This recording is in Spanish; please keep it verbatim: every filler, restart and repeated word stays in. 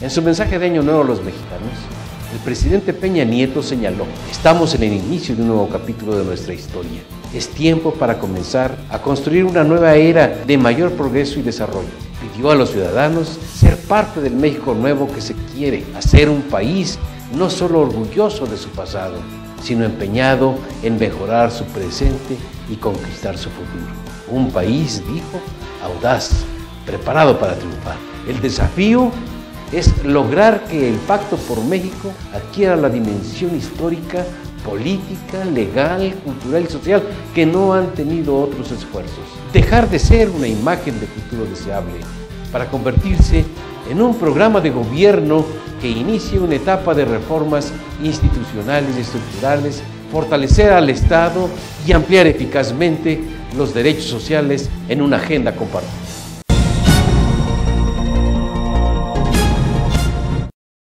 En su mensaje de Año Nuevo a los mexicanos, el presidente Peña Nieto señaló: estamos en el inicio de un nuevo capítulo de nuestra historia. Es tiempo para comenzar a construir una nueva era de mayor progreso y desarrollo. Pidió a los ciudadanos ser parte del México nuevo que se quiere, hacer un país no solo orgulloso de su pasado, sino empeñado en mejorar su presente y conquistar su futuro. Un país, dijo, audaz, preparado para triunfar. El desafío es lograr que el Pacto por México adquiera la dimensión histórica, política, legal, cultural y social que no han tenido otros esfuerzos. Dejar de ser una imagen de futuro deseable para convertirse en un programa de gobierno que inicie una etapa de reformas institucionales y estructurales, fortalecer al Estado y ampliar eficazmente los derechos sociales en una agenda compartida.